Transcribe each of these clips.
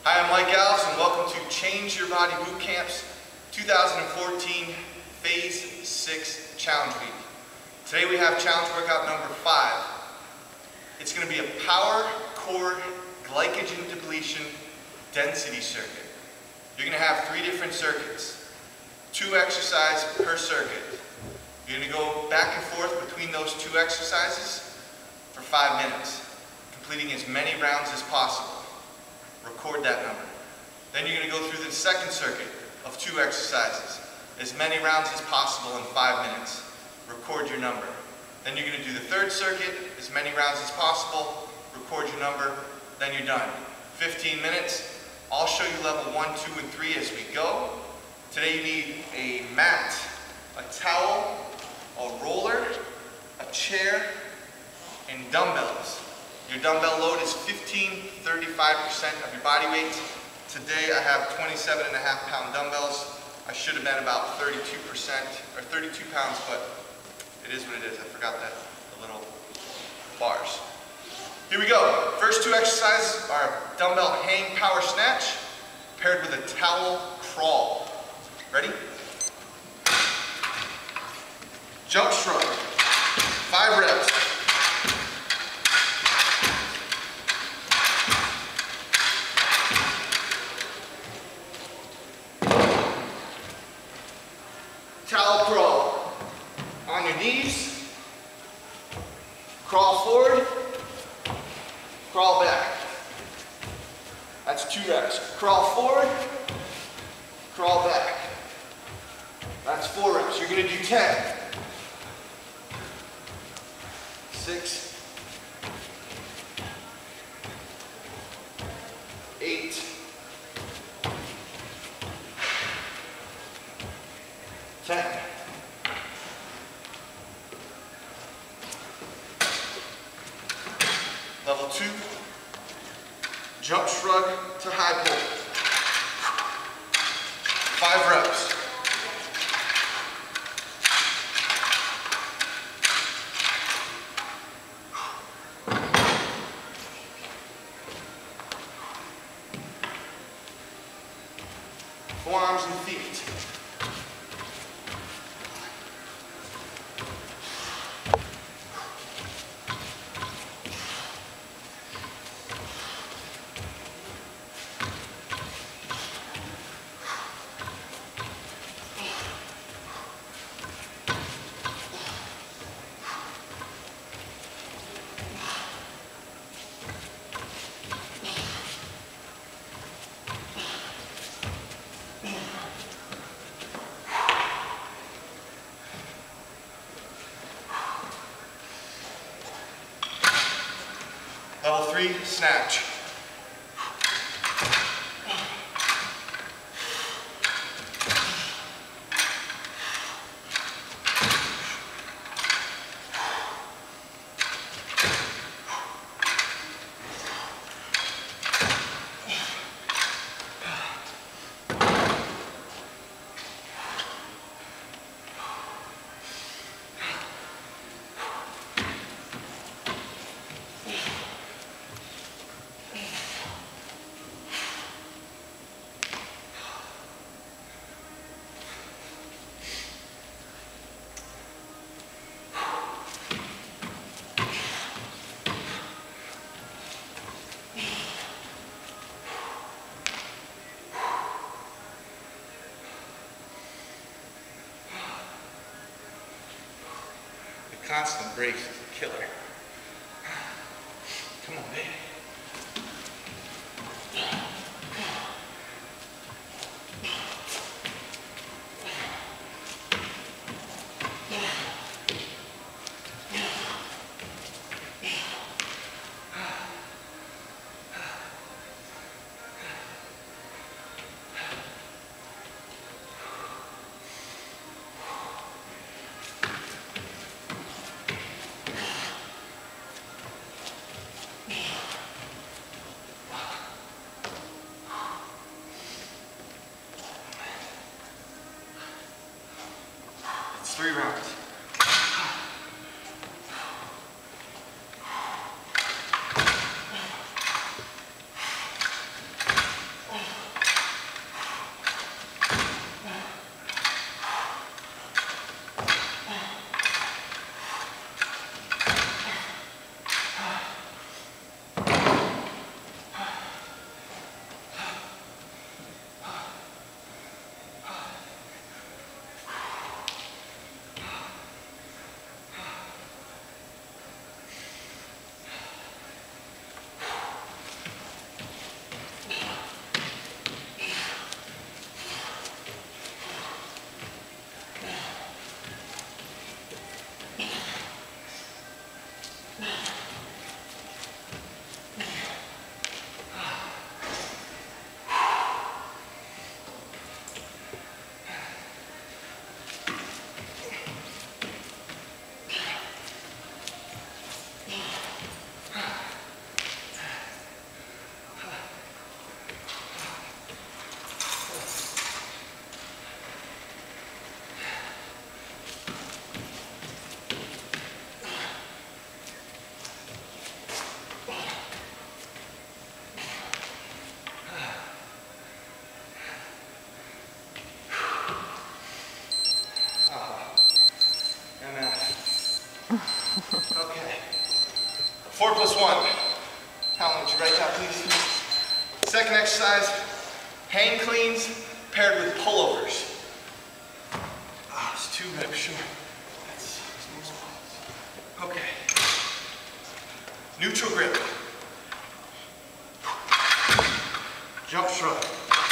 Hi, I'm Mike Alves and welcome to Change Your Body Boot Camp's 2014 Phase 6 Challenge Week. Today we have challenge workout number 5. It's going to be a power core glycogen depletion density circuit. You're going to have 3 different circuits, 2 exercises per circuit. You're going to go back and forth between those 2 exercises for 5 minutes, completing as many rounds as possible. Record that number. Then you're going to go through the second circuit of 2 exercises, as many rounds as possible in 5 minutes. Record your number. Then you're going to do the third circuit, as many rounds as possible. Record your number. Then you're done. 15 minutes. I'll show you level 1, 2, and 3 as we go. Today you need a mat, a towel, a roller, a chair, and dumbbells. Your dumbbell load is 15-35% of your body weight. Today I have 27.5-pound dumbbells. I should have been about 32% or 32 pounds, but it is what it is. I forgot that, the little bars. Here we go. First 2 exercises are dumbbell hang power snatch paired with a towel crawl. Ready? Jump shrug. 5 reps. Towel crawl. On your knees. Crawl forward. Crawl back. That's 2 reps. Crawl forward. Crawl back. That's 4 reps. You're going to do 10. 6. 8. 10. Level 2, jump shrug to high pull. 5 reps. Forearms and feet. Level 3, snatch. Constant breaks is a killer. Come on, baby. It's 3 rounds. 4+1. Helen, would you write that, please? Second exercise, hang cleans paired with pullovers. It's 2 reps, sure. Okay. Neutral grip. Jump shrug.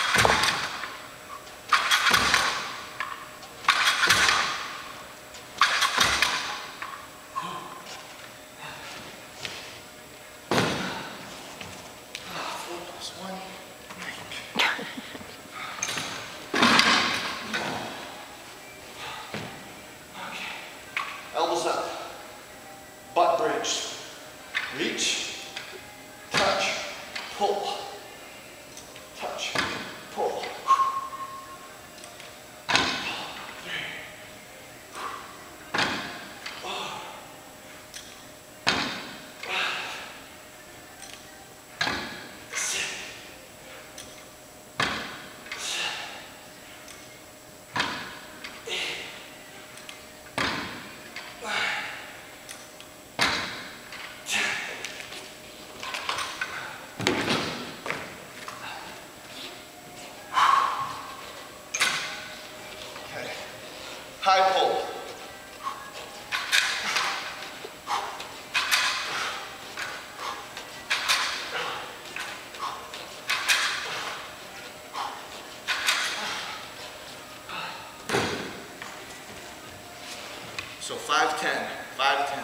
Elbows up, butt bridge, reach, touch, pull, touch, pull. 3, 4, 5, 6, 8, 9, 10. Okay. High pull. So 5-10, 5-10.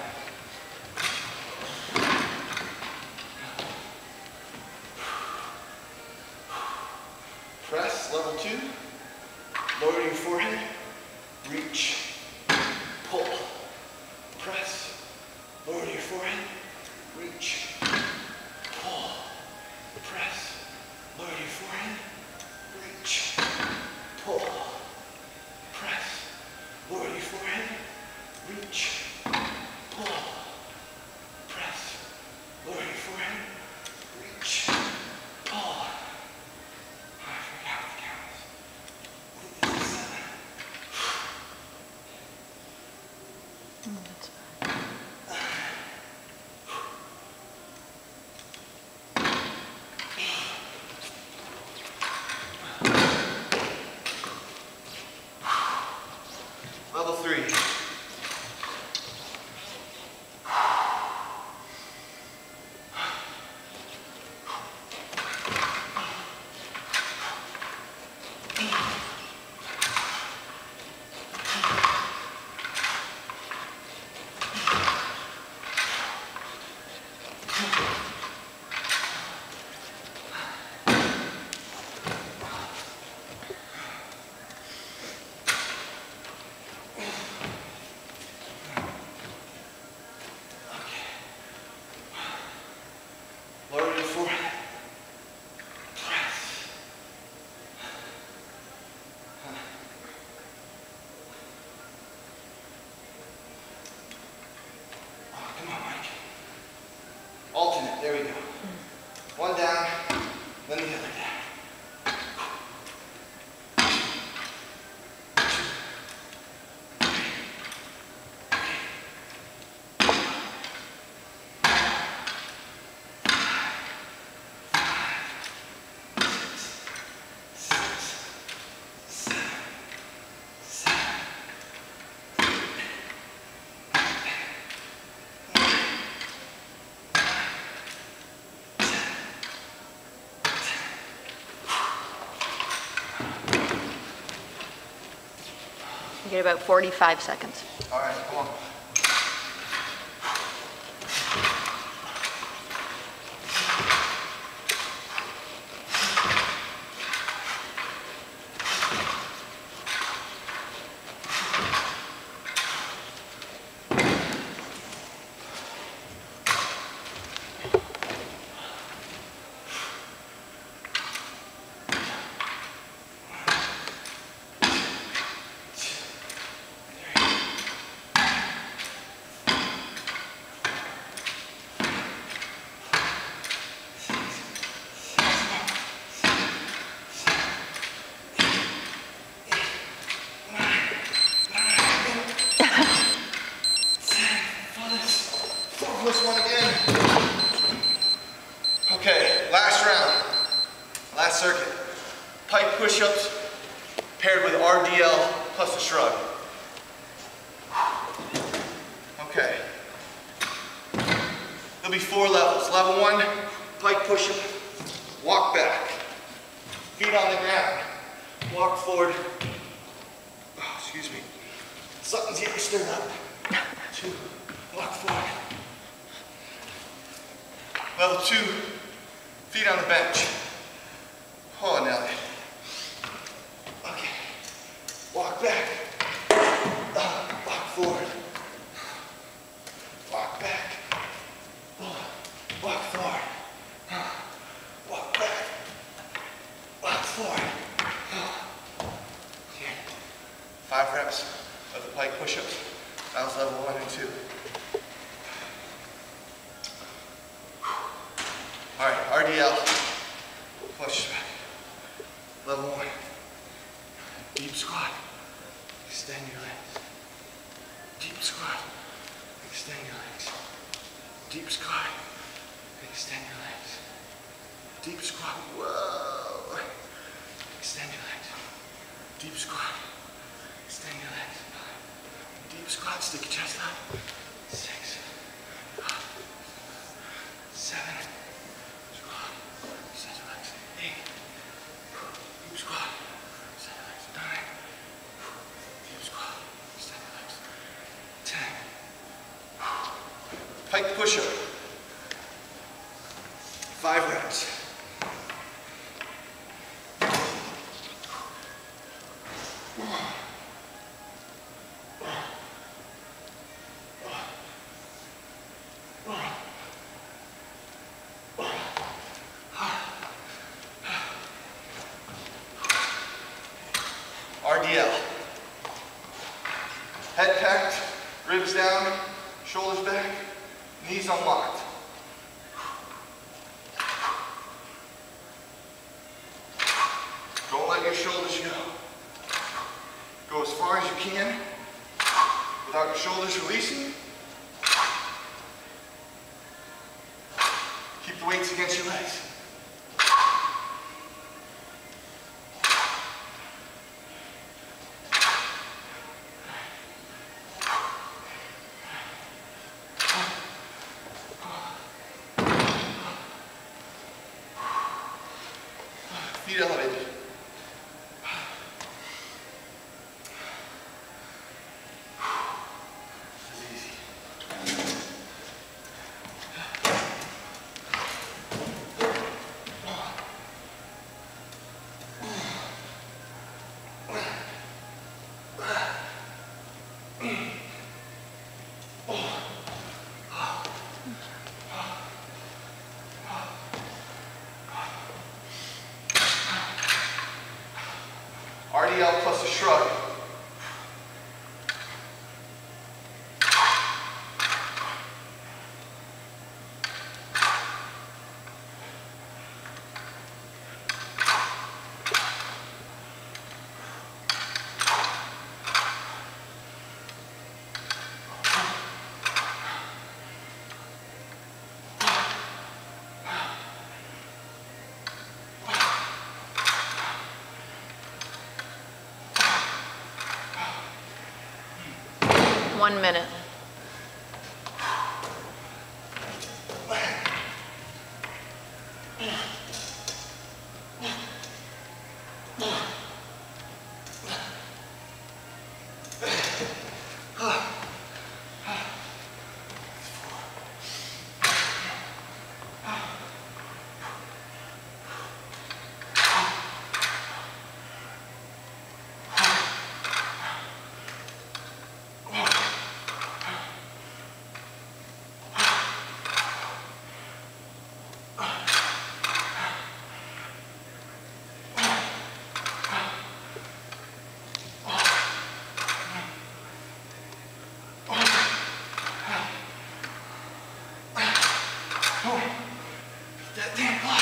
Press, level 2. Lower your forehead. Reach. Pull. Press. Lower your forehead. Reach. Pull. Press. Lower your forehead. Reach. Pull. Press. Lower your forehead. Reach. Pull. Press. Lower your forehead. Reach. Pull. I forgot what the count is. I think this is 7. That's fine. Level 3. Lower your forehead. Press. Oh, come on, Mike. Alternate, there we go. One down, then the other down. You get about 45 seconds. All right, come on. Last circuit. Pike push-ups paired with RDL plus a shrug. Okay. There'll be 4 levels. Level 1, pike push-up, walk back. Feet on the ground, walk forward. Oh, excuse me. Something's getting stirred up. 2, walk forward. Level 2, feet on the bench. Oh, Nelly. Okay. Walk back. Walk forward. Walk back. Walk forward. Walk back. Walk forward. Okay. 5 reps of the pike push-ups. That was level 1 and 2. All right, RDL, push back. Level 1, deep squat, extend your legs. Deep squat, extend your legs. Deep squat, extend your legs. Deep squat, whoa. Extend your legs. Deep squat, extend your legs. Deep squat, stick your chest out. 6, 7, squat, extend your legs. 8, deep squat, extend your legs. 9, deep squat, extend your legs. 10. Pike push-up. 5 reps. RDL. Head packed, ribs down, shoulders back, knees unlocked. Don't let your shoulders go. Go as far as you can without your shoulders releasing. Keep the weights against your legs. Feet elevated. This is easy. RDL plus a shrug. One minute. That damn clock.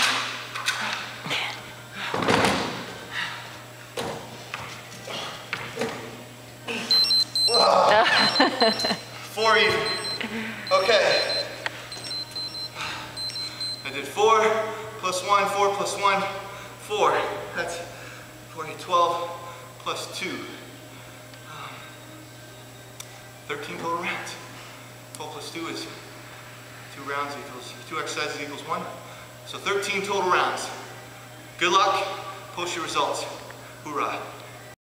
4 even. Okay. I did 4 plus 1, 4 plus 1, 4. That's 12 plus 2. 13 total rounds. 12 plus 2 is 2 rounds equals, 2 exercises equals 1. So 13 total rounds. Good luck. Post your results. Hoorah.